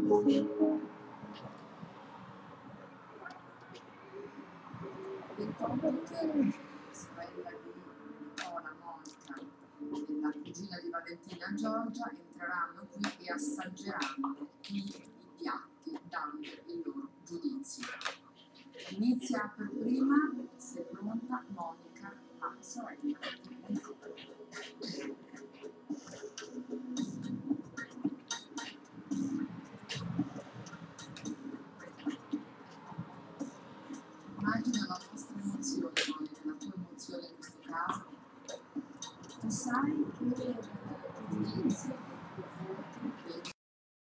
Ricordo che sorella di Ora, Monica, e la cugina di Valentina Giorgia entreranno qui e assaggeranno i piatti dando il loro giudizio. Inizia per prima, se è pronta, Monica, la sorella di Ora. Immagina la nostra emozione, Monica, la tua emozione in questo caso. Tu sai che i giudizi, i voti,